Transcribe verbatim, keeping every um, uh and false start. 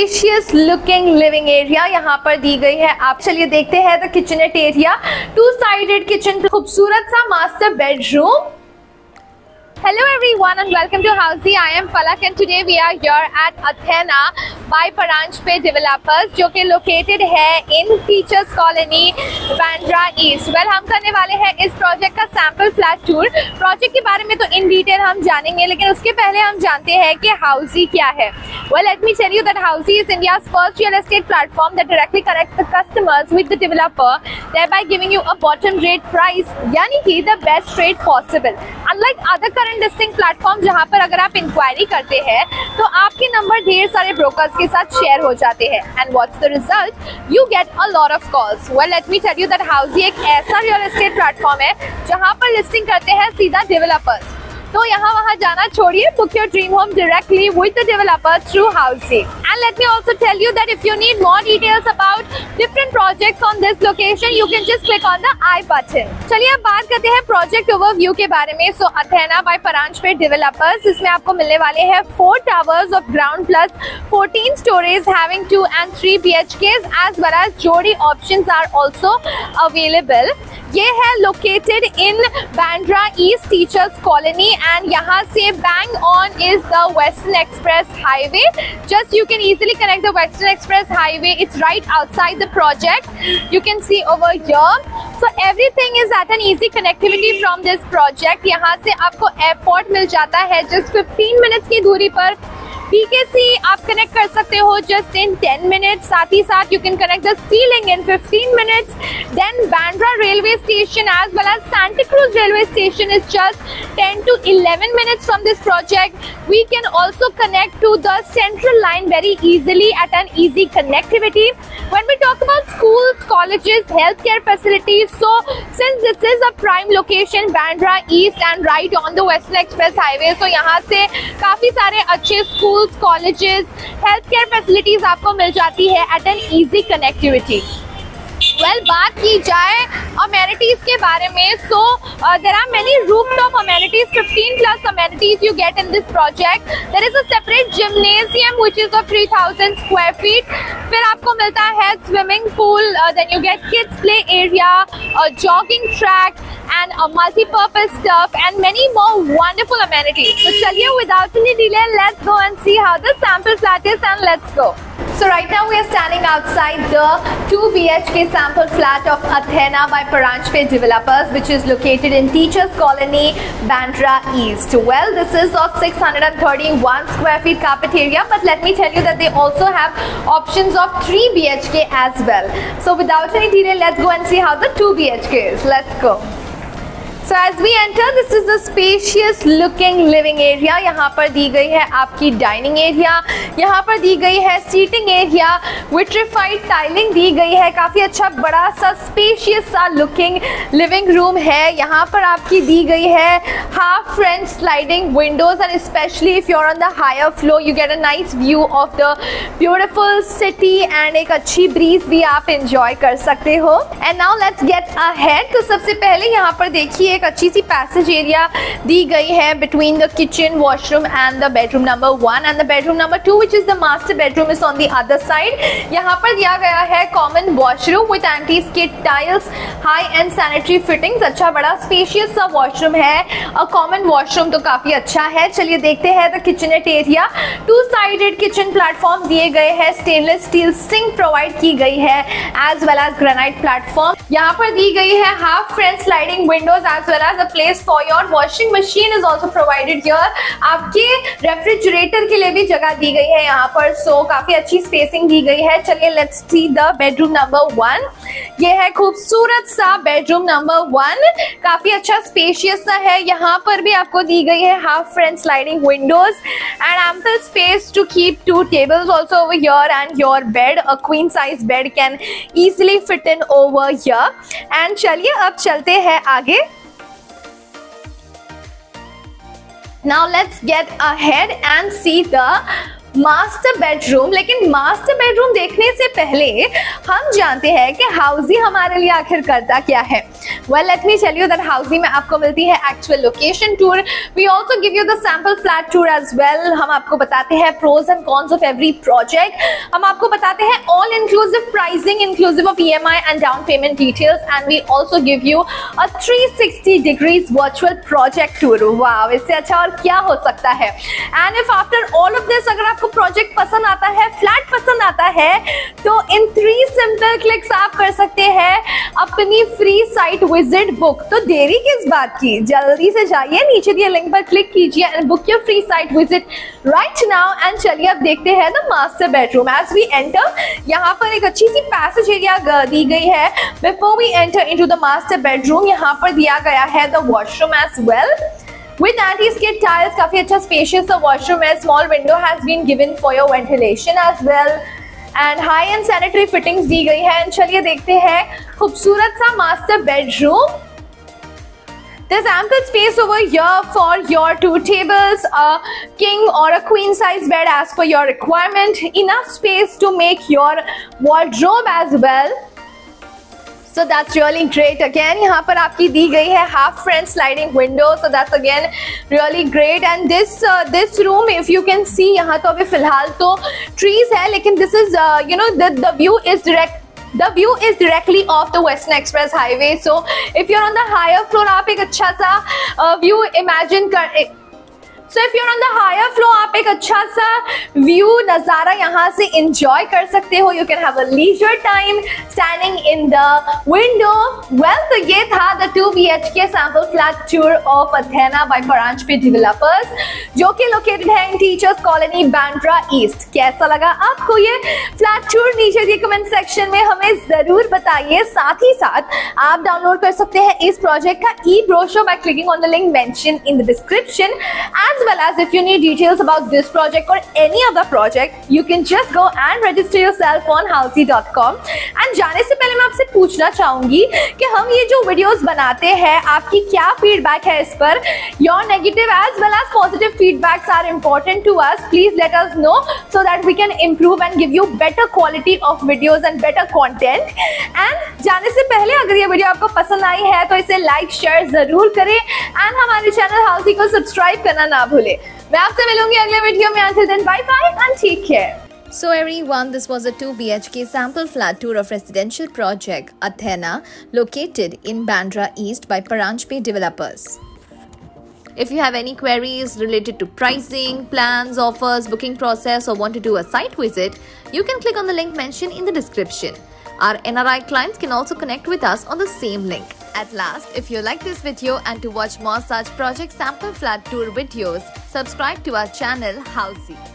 Spacious looking living area यहाँ पर दी गई है। आप चलिए देखते हैं the kitchenette area, two sided kitchen, खूबसूरत सा master bedroom. Hello everyone and welcome to Housey. I am Falak and today we are here at Athena by Paranjpe Developers जो कि located है in Teachers Colony, Bandra East. Well, हम करने वाले हैं इस प्रोजेक्ट का सैम्पल फ्लैट टूर। प्रोजेक्ट के बारे में तो इन डिटेल हम जानेंगे, लेकिन उसके पहले हम जानते हैं कि Housey क्या है। Well, let me tell you that Housey is India's first real estate platform that directly connects the customers with the developer, thereby giving you a bottom rate price, यानी कि the best rate possible. Unlike other current listing platform जहां पर अगर आप inquiry करते हैं तो आपके नंबर ढेर सारे ब्रोकर्स के साथ शेयर हो जाते हैं and what's the result, you get a lot of calls. Well, let me tell you that Housey एक ऐसा रियल एस्टेट प्लेटफॉर्म है जहां पर लिस्टिंग करते हैं सीधा डेवलपर्स। तो यहाँ वहाँ जाना छोड़िए, book your dream home directly with the developer through Housey. And let me also tell you that if you need more details about different projects on this location, you can just click on the I button. चलिए अब बात करते हैं project overview के बारे में। So Athena by Paranjpe Developers, इसमें आपको मिलने वाले हैं four towers of ground plus fourteen stories having two and three B H Ks as well as जोड़ी options are also available. ये है located in Bandra East Teachers Colony and यहाँ से bang on is the Western Express Highway. Just you can easily connect the Western Express Highway. It's right outside the project. You can see over here. So everything is at an easy connectivity from this project. यहाँ से आपको airport मिल जाता है just fifteen minutes की दूरी पर। P K C आप connect कर सकते हो just in ten minutes. साथ ही साथ you can connect the Sea Link in fifteen minutes. Then Bandra railway station as well as Santa Cruz railway station is just ten to eleven minutes from this project. We can also connect to the central line very easily at an easy connectivity. When we talk about schools, colleges, healthcare facilities, so since this is a prime location, Bandra East and right on the Western Express Highway, so यहाँ से काफी सारे अच्छे schools, colleges, health care facilities आपको मिल जाती है at an easy connectivity. Well, बात की जाए अमेनिटीज के बारे में, so there are many rooftop amenities, fifteen plus amenities you get in this project. There is a separate gymnasium which is of three thousand square feet. फिर आपको मिलता है swimming pool, then you get kids play area, a jogging track and a multi-purpose turf and many more wonderful amenities. So चलिए without any delay, let's go and see how the sample flat is and let's go. So right now we are standing outside the two B H K sample flat of Athena by Paranjpe Developers, which is located in Teachers Colony, Bandra East. Well, this is of six hundred thirty-one square feet carpet area, but let me tell you that they also have options of three B H K as well. So without any delay, let's go and see how the two B H K is. Let's go. So as we enter, this is the spacious looking living area. यहाँ पर दी गई है आपकी dining area, यहाँ पर दी गई है सीटिंग एरिया, विट्रीफाइड टाइलिंग दी गई है, काफ़ी अच्छा बड़ा सा स्पेशियस सा लुकिंग लिविंग रूम है। यहाँ पर आपकी दी गई है half French sliding windows and specially if you are on the higher floor you get a nice view of the beautiful city and एक अच्छी ब्रीज भी आप इंजॉय कर सकते हो। And now let's get ahead. तो सबसे पहले यहाँ पर देखिए एक अच्छी सी पैसेज एरिया दी गई है between the kitchen, washroom and the bedroom number one and the bedroom number two which is the master bedroom is on the other side. यहाँ पर दिया गया है common washroom with anti skid tiles, high end sanitary fittings, अच्छा बड़ा spacious सा washroom है। A common washroom तो काफी अच्छा है। चलिए देखते हैं the kitchenette area. Two sided kitchen platform दिए गए हैं, स्टेनलेस स्टील सिंक प्रोवाइड की गई है as well as granite platform. यहाँ पर दी गई है half French sliding windows as well as a place for your washing machine is also provided here. आपके रेफ्रिजरेटर के लिए भी जगह दी गई है यहाँ पर, सो so, काफी अच्छी स्पेसिंग दी गई है। चलिए let's see the bedroom number one. ये है खूबसूरत सा बेडरूम नंबर वन, काफी अच्छा स्पेशियस सा है। यहाँ पर भी आपको दी गई है half French sliding windows and ample space to keep two tables also over here and your bed, a queen size bed can easily fit in over here. And चलिए अब चलते हैं आगे। Now let's get ahead and see the master bedroom. लेकिन master bedroom देखने से पहले हम जानते हैं कि हाउसी हमारे लिए आखिर करता क्या है। Well let me tell you that Housey में आपको मिलती है actual location tour. We also give you the sample flat tour as well. हम आपको बताते हैं pros and cons of every project. हम आपको बताते हैं all inclusive pricing inclusive of EMI and down payment details and we also give you a three sixty degrees virtual project tour. Wow, इससे अच्छा और क्या हो सकता है। And if after all of this अगर आपको प्रोजेक्ट पसंद आता है, फ्लैट पसंद आता है, तो इन थ्री सिंपल क्लिक्स आप कर सकते हैं अपनी फ्री साइट विजिट बुक। तो देरी किस बात की, जल्दी से जाइए, नीचे दिए लिंक पर क्लिक कीजिए and book your free site visit right now. And चलिए अब देखते हैं the master bedroom. As we enter, यहाँ पर एक अच्छी सी पैसेज एरिया दी गई है। Before we enter into the master bedroom, यहाँ पर दिया गया है the washroom as well with anti-skid tiles। काफी अच्छा स्पेशियस वॉशरूम है। Small window has been given for your ventilation as well and high end sanitary fittings दी गई है। एंड चलिए देखते हैं खूबसूरत सा master bedroom. There's ample space over here for your two tables, a king or a queen size bed as per your requirement. Enough space to make your wardrobe as well. So that's really great. Again, यहाँ पर आपकी दी गई है half front sliding window. So that's again really great. And this uh, this room, if you can see, यहाँ तो अभी फिलहाल तो trees है, लेकिन this is uh, you know the the view is direct. The view is directly off the Western Express Highway. So if you're on the higher floor, आप एक अच्छा सा uh, view imagine कर So if you're on the higher floor, आप एक अच्छा सा view नज़ारा यहाँ से enjoy कर सकते हो। You can have a leisure time standing in the window. Well, तो ये था the two B H K sample flat tour of Athena by Paranjpe Developers, जो कि located है in Teachers Colony, Bandra East। कैसा लगा आपको ये flat tour? नीचे दिए comment section में हमें जरूर बताइए। साथ ही साथ आप डाउनलोड कर सकते हैं इस प्रोजेक्ट का e-brochure by clicking on the link mentioned in the description. As well as if you need details about this project or any other project, you can just go and register yourself on housey dot com. And जाने से पहले मैं आपसे पूछना चाहूंगी कि हम ये जो वीडियोस बनाते हैं, आपकी क्या फीडबैक है इस पर? Your negative as well as positive feedbacks are important to us. Please let us know so that we can improve and give you better quality of videos and better content. And जाने से पहले अगर ये video आपको पसंद आई है तो इसे लाइक शेयर जरूर करें एंड हमारे चैनल हाउसी को सब्सक्राइब करना ना भूले। मैं आपसे मिलूंगी अगले वीडियो में। Until then, bye bye and take care. So everyone, this was a two B H K sample flat tour of residential project Athena, located in Bandra East by Paranjpe Developers. If you have any queries related to pricing, plans, offers, booking process, or want to do a site visit, you can click on the link mentioned in the description. Our N R I clients can also connect with us on the same link. At last, if you like this video and to watch more such project sample flat tour videos, subscribe to our channel Housey.